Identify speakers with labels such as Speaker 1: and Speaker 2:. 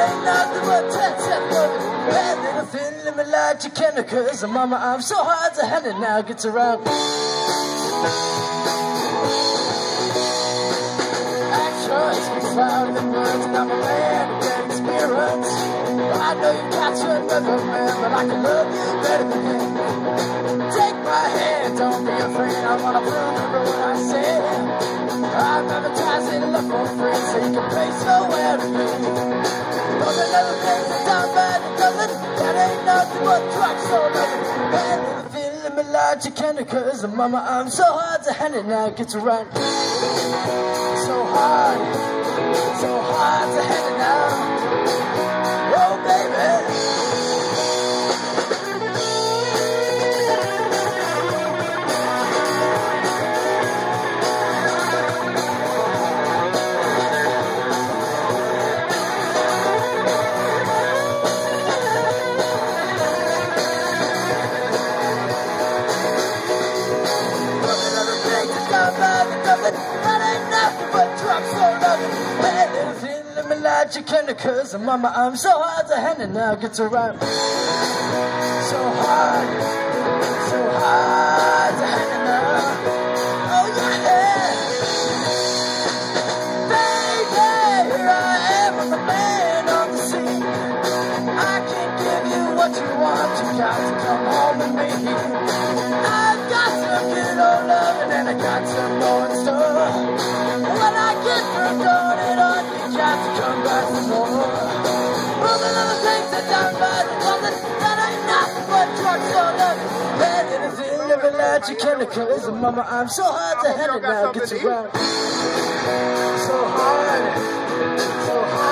Speaker 1: ain't nothing but tat-tat loving. Bad little thin, let me light your candle, cause mama, I'm so hard to handle now, gets around. Actions, proud of the words, and I'm a man of great experience. I know you got your another man, but I can love you better than him. Take my hand, don't be afraid, I wanna remember what I said. I'm advertising love for free, so you can pay so well to me. Those are never things that down bad and doesn't. That ain't nothing but drugs, so nothing. Bad little thing, let me light your candle, cause mama, I'm so hard to handle now, get around. So hard to handle now. Oh baby. That ain't nothing but drugs, so nothing. Bad little thing, let me light your candle, cause mama, I'm so hard to handle now, gets around. So hard to handle now. Oh yeah. Baby, here I am, I'm the man on the scene. I can't give you what you want, you got to come home with me. I've got some good old loving and I got some more in store. When I get through throwing it on, you got to come back for more. All the little things that done by the woman, that ain't nothing but drugs or nothing. Bad little thing, never light your candle, cause mama, I'm so hard to handle now, get around. So hard.